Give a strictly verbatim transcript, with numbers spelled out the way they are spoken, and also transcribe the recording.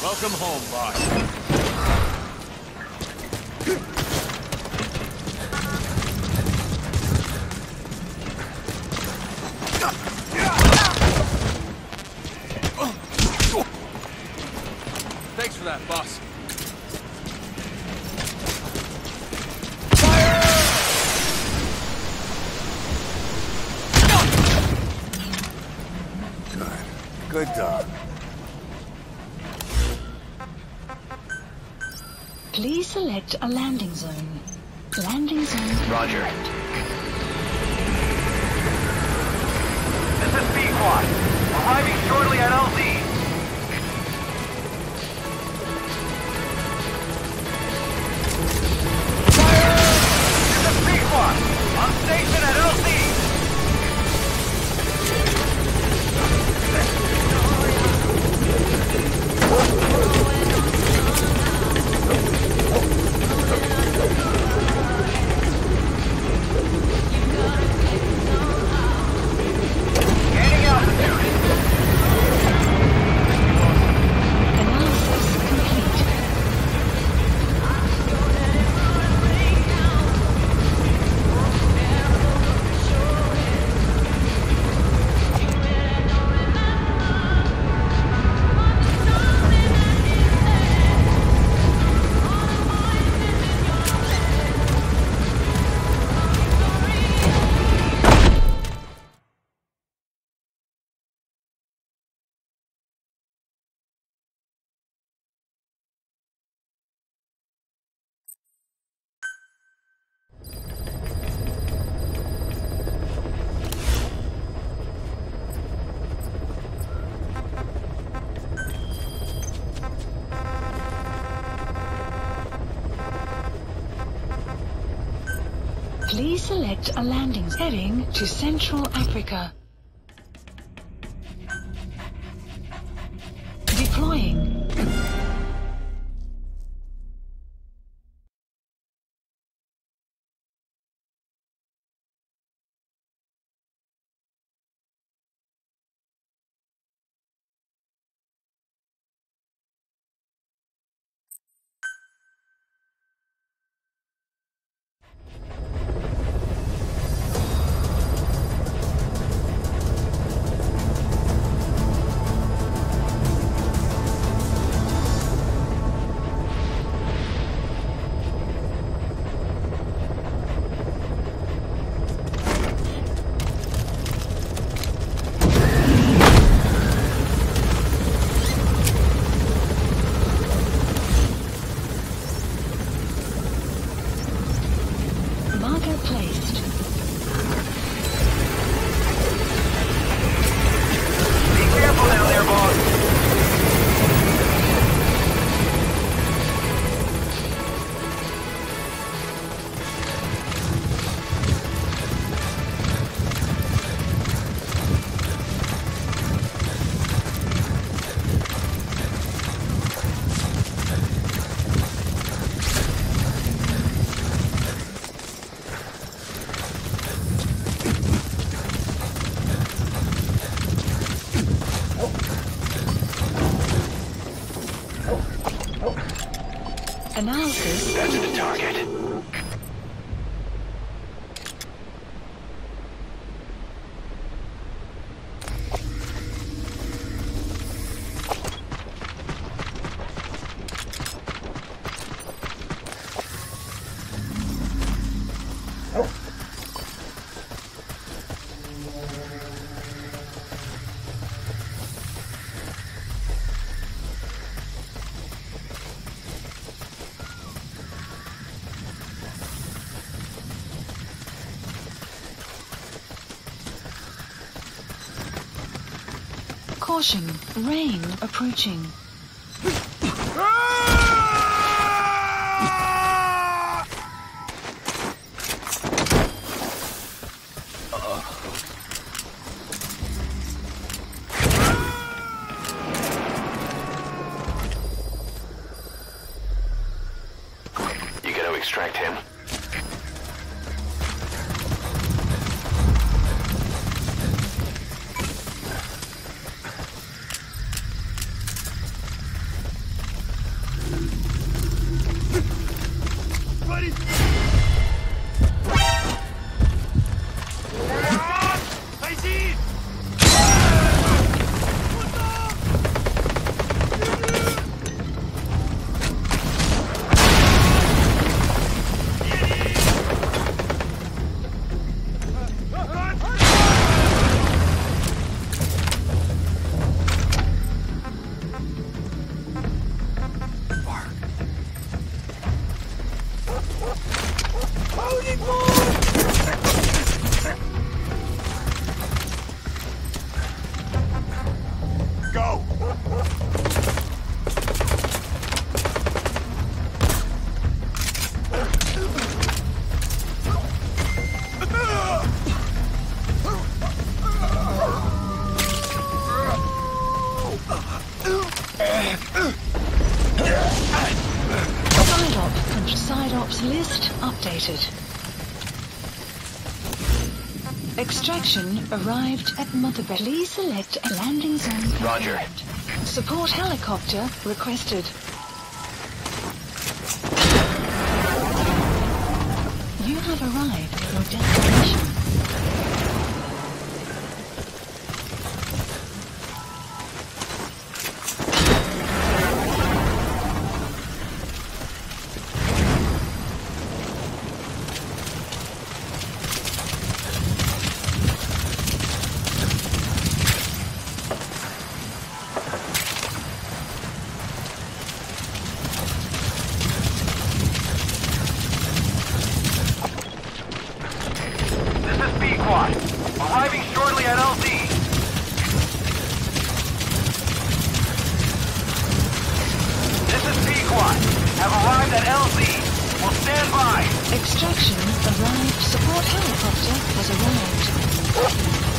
Welcome home, boss. Thanks for that, boss. Good dog. Please select a landing zone. Landing zone. Roger. This is B-Quad. Arriving shortly at L Z. This is B-Quad. On station at L Z. Gaining altitude. Analysis complete. Please select a landing heading to Central Africa. Deploying. Marker placed. Be careful down there, boss. Analysis. That's the target. Caution, rain approaching. You gotta extract him. Go! Side op, side ops list updated. Extraction arrived at Mother Base. Please select a landing zone confirmed. Roger. Support helicopter requested. You have arrived at your destination. Arriving shortly at L Z. This is Pequod. Have arrived at L Z. Will stand by. Extraction arrived. Support helicopter has arrived.